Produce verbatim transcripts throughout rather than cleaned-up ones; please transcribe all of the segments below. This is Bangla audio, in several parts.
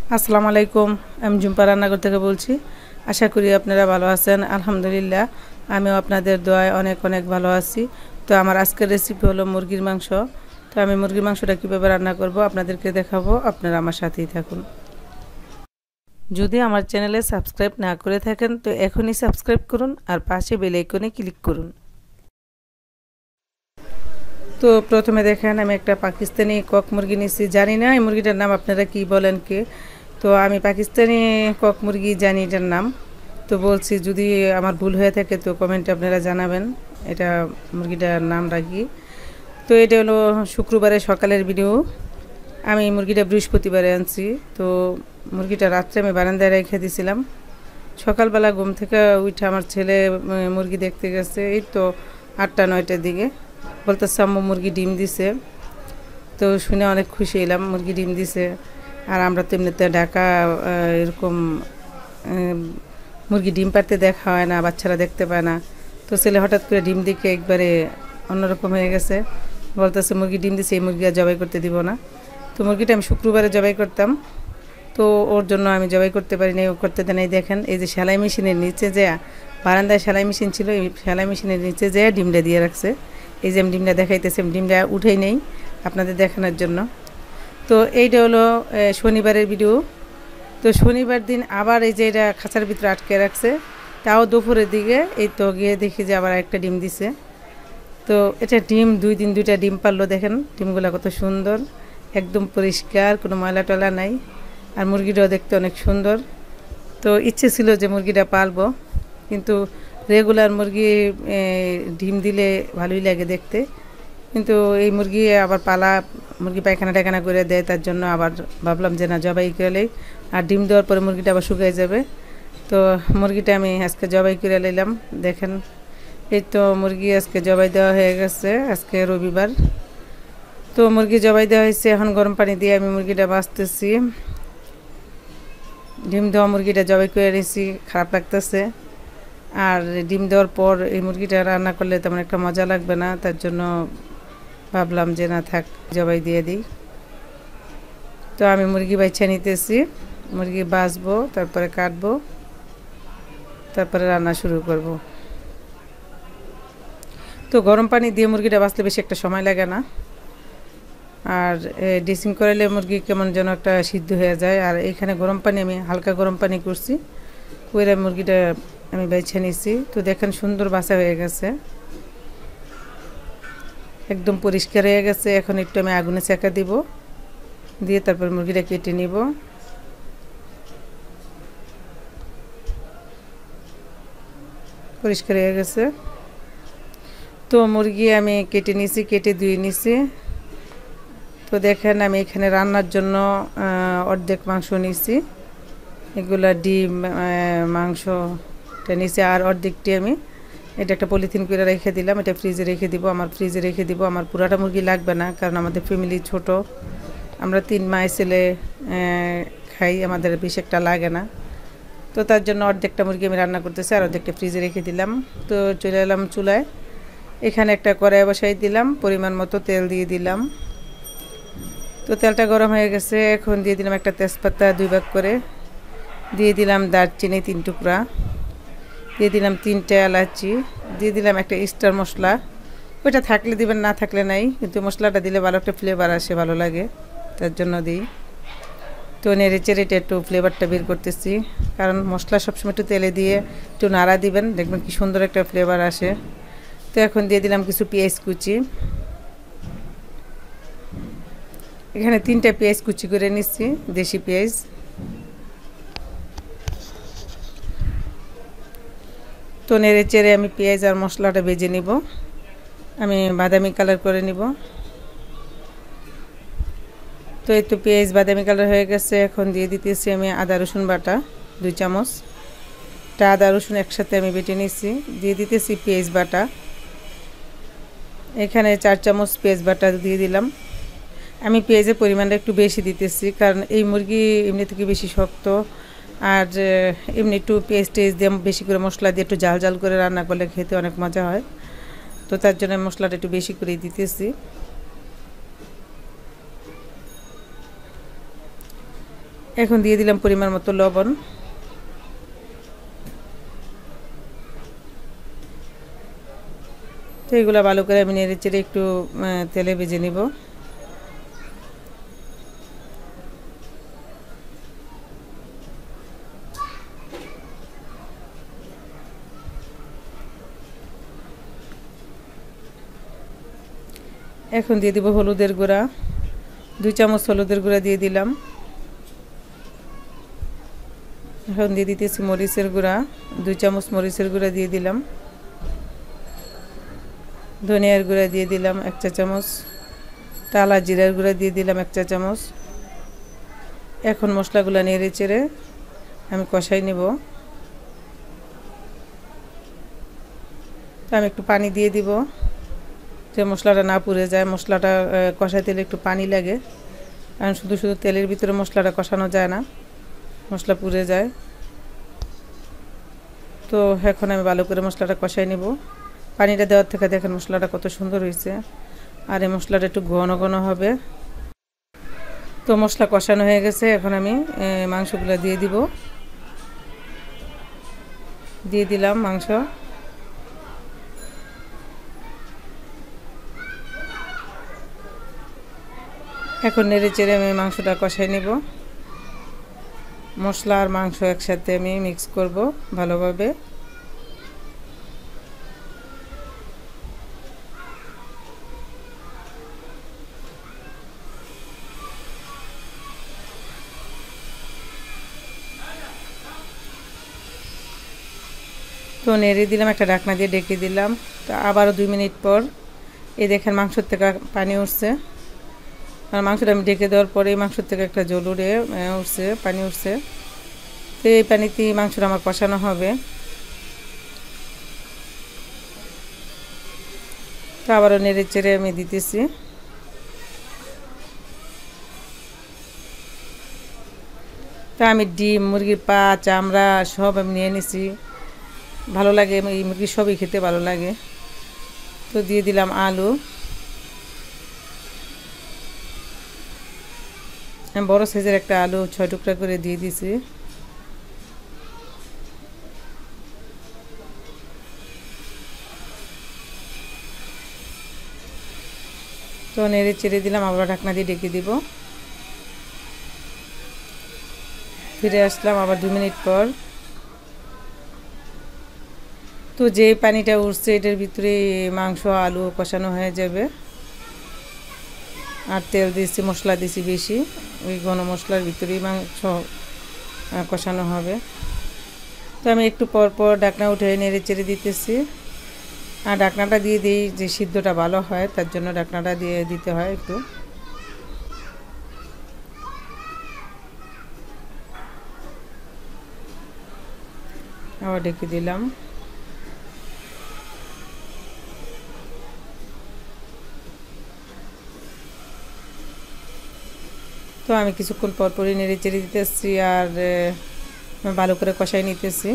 আসসালামু আলাইকুম। আমি ঝুম্পা রান্নাঘর থেকে বলছি। আশা করি আপনারা ভালো আছেন। আলহামদুলিল্লাহ আমিও আপনাদের দোয়ায় অনেক অনেক ভালো আছি। তো আমার আজকের রেসিপি হলো মুরগির মাংস। তো আমি মুরগির মাংসটা কীভাবে রান্না করব আপনাদেরকে দেখাবো, আপনারা আমার সাথেই থাকুন। যদি আমার চ্যানেলে সাবস্ক্রাইব না করে থাকেন তো এখনই সাবস্ক্রাইব করুন আর পাশে বেল আইকনে ক্লিক করুন। তো প্রথমে দেখেন আমি একটা পাকিস্তানি কক মুরগি নিয়েছি। জানি না এই মুরগিটার নাম আপনারা কি বলেন কে। তো আমি পাকিস্তানি কক মুরগি জানি এটার নাম। তো বলছি যদি আমার ভুল হয়ে থাকে তো কমেন্টে আপনারা জানাবেন এটা মুরগিটার নাম রাখি। তো এটা হলো শুক্রবারে সকালের ভিডিও। আমি মুরগিটা বৃহস্পতিবারে আনছি। তো মুরগিটা রাত্রে আমি বারান্দায় রেখে দিয়েছিলাম। সকালবেলা ঘুম থেকে উঠে আমার ছেলে মুরগি দেখতে গেছে এই তো আটটা নয়টার দিকে, বলতেছে আম্মু মুরগি ডিম দিছে। তো শুনে অনেক খুশি হলাম, মুরগি ডিম দিছে। আর আমরা তো এমনিতে ঢাকা এরকম মুরগি ডিম পাড়তে দেখা হয় না, বাচ্চারা দেখতে পায় না। তো ছেলে হঠাৎ করে ডিম দেখে একবারে অন্যরকম হয়ে গেছে, বলতেছে মুরগি ডিম দিছে, এই মুরগি আর জবাই করতে দিব না। তো মুরগিটা আমি শুক্রবারে জবাই করতাম, তো ওর জন্য আমি জবাই করতে পারিনি, ও করতে দেন। এই দেখেন এই যে সেলাই মেশিনের নিচে যে বারান্দায় সেলাই মেশিন ছিল, এই সেলাই মেশিনের নিচে যে ডিমটা দিয়ে রাখছে। এই যে আমি ডিমটা দেখাইতেছি, ডিমটা উঠেই নেই আপনাদের দেখানোর জন্য। তো এইটা হলো শনিবারের ভিডিও। তো শনিবার দিন আবার এই যে এটা খাঁচার ভিতরে আটকে রাখছে, তাও দুপুরের দিকে এই তো গিয়ে দেখি যে আবার একটা ডিম দিছে। তো এটা ডিম দুই দিন দুইটা ডিম পারলো। দেখেন ডিমগুলো কত সুন্দর, একদম পরিষ্কার, কোনো ময়লা টলা নাই। আর মুরগিটাও দেখতে অনেক সুন্দর। তো ইচ্ছে ছিল যে মুরগিটা পালবো, কিন্তু রেগুলার মুরগি ডিম দিলে ভালোই লাগে দেখতে, কিন্তু এই মুরগি আবার পালা মুরগি পায়খানা টায়খানা করে দেয়, তার জন্য আবার ভাবলাম যে না জবাই করলে আর ডিম দেওয়ার পরে মুরগিটা আবার শুকিয়ে যাবে। তো মুরগিটা আমি আজকে জবাই করে নিলাম। দেখেন এই তো মুরগি আজকে জবাই দেওয়া হয়ে গেছে, আজকে রবিবার। তো মুরগি জবাই দেওয়া হয়েছে, এখন গরম পানি দিয়ে আমি মুরগিটা বাছতেছি। ডিম দেওয়া মুরগিটা জবাই করে নিয়েছি, খারাপ লাগতেছে। আর ডিম দেওয়ার পর এই মুরগিটা রান্না করলে তেমন একটা মজা লাগবে না, তার জন্য ভাবলাম যে না থাক জবাই দিয়ে দিই। তো আমি মুরগি বাইছা নিতেছি, মুরগি বাছবো, তারপরে কাটবো, তারপরে রান্না শুরু করব। তো গরম পানি দিয়ে মুরগিটা বাছলে বেশি একটা সময় লাগে না, আর ড্রেসিং করাইলে মুরগি কেমন যেন একটা সিদ্ধ হয়ে যায়। আর এখানে গরম পানি আমি হালকা গরম পানি করছি, কইরা মুরগিটা আমি বাইছে নিছি। তো দেখেন সুন্দর বাছা হয়ে গেছে, একদম পরিষ্কার হয়ে গেছে। এখন একটু আমি আগুনে চেকা দিব, দিয়ে তারপর মুরগিটা কেটে নিব। পরিষ্কার হয়ে গেছে। তো মুরগি আমি কেটে নিছি, কেটে ধুয়ে নিছি। তো দেখেন আমি এখানে রান্নার জন্য অর্ধেক মাংস নিছি, এগুলা ডিম মাংসটা নিছি। আর অর্ধেকটি আমি এটা একটা পলিথিন করে রেখে দিলাম, এটা ফ্রিজে রেখে দিব, আমার ফ্রিজে রেখে দিব। আমার পুরাটা মুরগি লাগবে না, কারণ আমাদের ফ্যামিলি ছোট, আমরা তিন মাস ছেলে খাই, আমাদের বেশি একটা লাগে না। তো তার জন্য অর্ধেকটা মুরগি আমি রান্না করতেছি, আর অর্ধেকটা ফ্রিজে রেখে দিলাম। তো চলে এলাম চুলায়, এখানে একটা কড়াই বসাই দিলাম, পরিমাণ মতো তেল দিয়ে দিলাম। তো তেলটা গরম হয়ে গেছে, এখন দিয়ে দিলাম একটা তেজপাতা দুই ভাগ করে, দিয়ে দিলাম দারচিনি তিন টুকরা, দিয়ে দিলাম তিনটা এলাচি, দিয়ে দিলাম একটা স্টার মশলা। ওইটা থাকলে দিবেন, না থাকলে নাই, কিন্তু মশলাটা দিলে ভালো একটা ফ্লেভার আসে, ভালো লাগে, তার জন্য দিই। তো নেড়ে চেড়ে একটু ফ্লেভারটা বের করতেছি, কারণ মশলা সবসময় একটু তেলে দিয়ে একটু নাড়া দিবেন, দেখবেন কি সুন্দর একটা ফ্লেভার আসে। তো এখন দিয়ে দিলাম কিছু পেঁয়াজ কুচি, এখানে তিনটা পেঁয়াজ কুচি করে নিচ্ছি, দেশি পেঁয়াজ। তো নেড়ে চেড়ে আমি পেঁয়াজ আর মশলাটা ভেজে নিব, আমি বাদামি কালার করে নিব। তো এই তো পেঁয়াজ বাদামি কালার হয়ে গেছে, এখন দিয়ে দিতেছি আমি আদা রসুন বাটা দুই চামচ। তা আদা রসুন একসাথে আমি বেটে নিচ্ছি, দিয়ে দিতেছি পেঁয়াজ বাটা, এখানে চার চামচ পেঁয়াজ বাটা দিয়ে দিলাম। আমি পেঁয়াজের পরিমাণটা একটু বেশি দিতেছি, কারণ এই মুরগি এমনি থেকে বেশি শক্ত, আর এমনি একটু পেঁয়াজ টেস্ট দিয়ে বেশি করে মশলা দিয়ে একটু জাল জাল করে রান্না করলে খেতে অনেক মজা হয়। তো তার জন্য মশলাটা একটু বেশি করে দিতেছি। এখন দিয়ে দিলাম পরিমাণ মতো লবণ। তো এগুলো ভালো করে আমি নেড়ে চেড়ে একটু তেলে ভেজে নিব। এখন দিয়ে দিব হলুদের গুঁড়া, দুই চামচ হলুদের গুঁড়া দিয়ে দিলাম। এখন দিয়ে দিতেছি মরিচের গুঁড়া, দুই চামচ মরিচের গুঁড়া দিয়ে দিলাম। ধনিয়ার গুঁড়া দিয়ে দিলাম এক চা চামচ, টালা জিরার গুঁড়া দিয়ে দিলাম এক চা চামচ। এখন মশলাগুলো নেড়ে চেড়ে আমি কষাই নেব। তো আমি একটু পানি দিয়ে দিব যে মশলাটা না পুড়ে যায়। মশলাটা কষাইতে একটু পানি লাগে, কারণ শুধু শুধু তেলের ভিতরে মশলাটা কষানো যায় না, মশলা পুড়ে যায়। তো এখন আমি ভালো করে মশলাটা কষাই নেব। পানিটা দেওয়ার থেকে দেখেন মশলাটা কত সুন্দর হয়েছে, আর এই মশলাটা একটু ঘন ঘন হবে। তো মশলা কষানো হয়ে গেছে, এখন আমি মাংসগুলো দিয়ে দিব। দিয়ে দিলাম মাংস। এখন নেড়ে চেড়ে আমি মাংসটা কষাই নেব। মশলা আর মাংস একসাথে আমি মিক্স করব ভালোভাবে। তো নেড়ে দিলাম, একটা ঢাকনা দিয়ে ঢেকে দিলাম। তো আবারও দুই মিনিট পর এই দেখেন মাংসর থেকে পানি উঠছে। আর মাংসটা আমি ঢেকে দেওয়ার পরে মাংসর থেকে একটা জল উড়ে উঠছে, পানি উঠছে। তো এই পানিতেই মাংসটা আমার কষানো হবে। তো আবারও নেড়ে চেড়ে আমি দিতেছি। তো আমি ডিম, মুরগির পা, চামড়া সব আমি নিয়ে নিছি, ভালো লাগে এই মুরগি সবই খেতে ভালো লাগে। তো দিয়ে দিলাম আলু। আমি বড় সাইজের একটা আলু ছয় টুকরা করে দিয়ে দিছি। তো নেড়ে চেড়ে দিলাম, আবার ঢাকনা দিয়ে ঢেকে দিব। ফিরে আসলাম আবার দু মিনিট পর। তো যে পানিটা উঠছে এটার ভিতরে মাংস আলু কষানো হয়ে যাবে। আর তেল দিয়েছি, মশলা দিয়েছি বেশি, ওই ঘন মশলার ভিতরেই মাংস কষানো হবে। তো আমি একটু পর পর ঢাকনা উঠে নেড়ে চেড়ে দিতেছি। আর ঢাকনাটা দিয়ে দিই যে সিদ্ধটা ভালো হয়, তার জন্য ঢাকনাটা দিয়ে দিতে হয় একটু। আবার ঢেকে দিলাম। তো আমি কিছুক্ষণ পর পরই নেড়ে চেড়ে দিতেছি আর ভালো করে কষাই নিতেছি।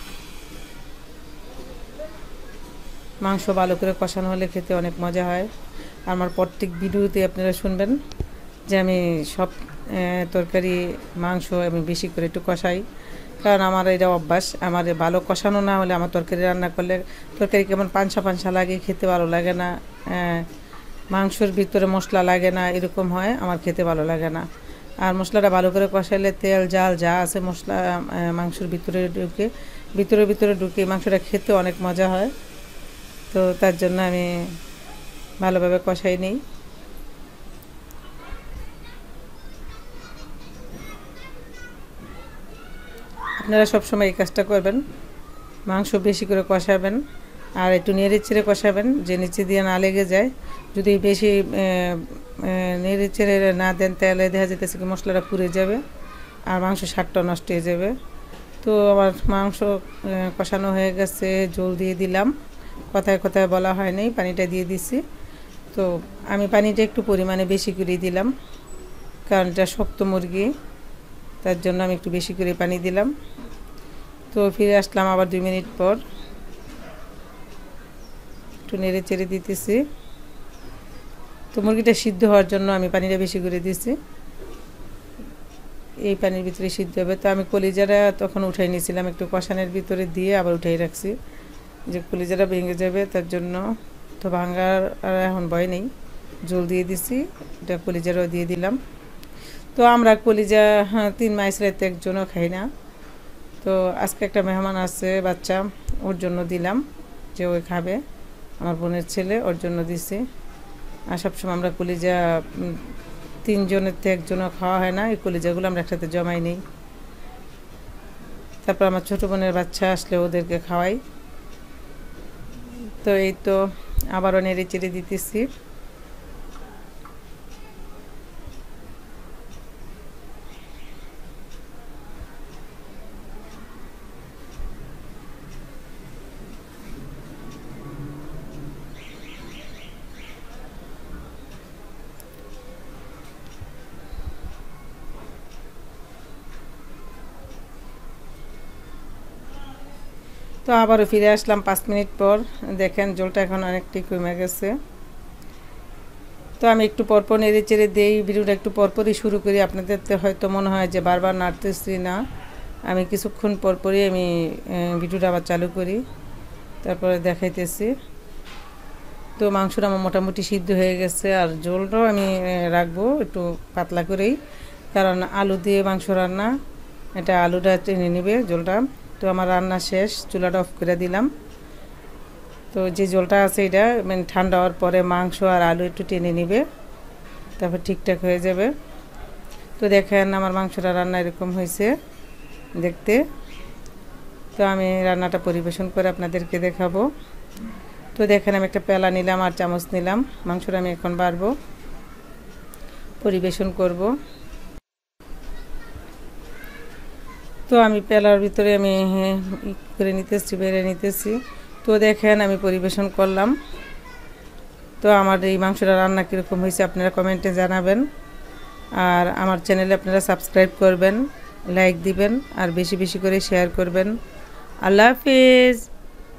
মাংস ভালো করে কষানো হলে খেতে অনেক মজা হয়। আমার প্রত্যেক ভিডিওতে আপনারা শুনবেন যে আমি সব তরকারি মাংস আমি বেশি করে একটু কষাই, কারণ আমার এটা অভ্যাস। আমার ভালো কষানো না হলে আমার তরকারি রান্না করলে তরকারি কেমন পানসা পানসা লাগে, খেতে ভালো লাগে না। মাংসর ভিতরে মশলা লাগে না, এরকম হয়, আমার খেতে ভালো লাগে না। আর মশলাটা ভালো করে কষাইলে তেল জাল যা আছে মশলা মাংসের ভিতরে ঢুকে ভিতরে ভিতরে ঢুকে মাংসটা খেতে অনেক মজা হয়। তো তার জন্য আমি ভালোভাবে কষাই নিই। আপনারা সবসময় এই কাজটা করবেন, মাংস বেশি করে কষাবেন আর একটু নেড়ে চেড়ে কষাবেন, যে নিচে দিয়ে না লেগে যায়। যদি বেশি নেড়ে চেড়ে না দেন তাহলে দেখা যেতেছে কি মশলাটা পুড়ে যাবে আর মাংস স্বাদটা নষ্ট হয়ে যাবে। তো আমার মাংস কষানো হয়ে গেছে, জল দিয়ে দিলাম। কথায় কথায় বলা হয় নাই, পানিটা দিয়ে দিছি। তো আমি পানিটা একটু পরিমাণে বেশি করে দিলাম, কারণ এটা শক্ত মুরগি, তার জন্য আমি একটু বেশি করে পানি দিলাম। তো ফিরে আসলাম আবার দুই মিনিট পর, একটু নেড়ে চেড়ে দিতেছি। তো মুরগিটা সিদ্ধ হওয়ার জন্য আমি পানিটা বেশি করে দিয়েছি। এই পানির ভিতরে সিদ্ধ হবে। তো আমি কলিজাটা তখন উঠাই নিয়েছিলাম, একটু কষানোর ভিতরে দিয়ে আবার উঠাই রাখছি, যে কলিজাটা ভেঙে যাবে তার জন্য। তো ভাঙার আর এখন ভয় নেই, জল দিয়ে দিছি, এটা কলিজাটাও দিয়ে দিলাম। তো আমরা কলিজা হ্যাঁ তিন মাস রাতে একজনও খাই না। তো আজকে একটা মেহমান আছে বাচ্চা, ওর জন্য দিলাম, যে ওই খাবে, আমার বোনের ছেলে, ওর জন্য দিছি। আর সবসময় আমরা কলিজা তিনজনের থেকে একজনও খাওয়া হয় না, এই কলিজাগুলো আমরা একসাথে জমাই নিই। তারপর আমার ছোটো বোনের বাচ্চা আসলে ওদেরকে খাওয়াই। তো এই তো আবারও নেড়ে চেড়ে দিতেছি। তো আবারও ফিরে আসলাম পাঁচ মিনিট পর, দেখেন জলটা এখন অনেকটাই কমে গেছে। তো আমি একটু পরপর নেড়ে চেড়ে দিই, ভিডিওটা একটু পরপরই শুরু করি। আপনাদের তো হয়তো মনে হয় যে বারবার নাড়তেছি না, আমি কিছুক্ষণ পরপরই আমি ভিডিওটা আবার চালু করি, তারপরে দেখাইতেছি। তো মাংসটা আমার মোটামুটি সিদ্ধ হয়ে গেছে, আর ঝোলটাও আমি রাখবো একটু পাতলা করেই, কারণ আলু দিয়ে মাংস রান্না, এটা আলুটা টেনে নেবে ঝোলটা। তো আমার রান্না শেষ, চুলাটা অফ করে দিলাম। তো যে ঝোলটা আছে এটা মানে ঠান্ডা হওয়ার পরে মাংস আর আলু একটু টেনে নেবে, তারপর ঠিকঠাক হয়ে যাবে। তো দেখেন আমার মাংসটা রান্না এরকম হয়েছে দেখতে। তো আমি রান্নাটা পরিবেশন করে আপনাদেরকে দেখাবো। তো দেখেন আমি একটা পেলা নিলাম আর চামচ নিলাম, মাংসটা আমি এখন বাড়বো, পরিবেশন করব। তো আমি পেলার ভিতরে আমি করে নিতেছি, বেড়ে নিতেছি। তো দেখেন আমি পরিবেশন করলাম। তো আমার এই মাংসটা রান্না কীরকম হয়েছে আপনারা কমেন্টে জানাবেন, আর আমার চ্যানেলে আপনারা সাবস্ক্রাইব করবেন, লাইক দিবেন, আর বেশি বেশি করে শেয়ার করবেন। আল্লাহ হাফিজ।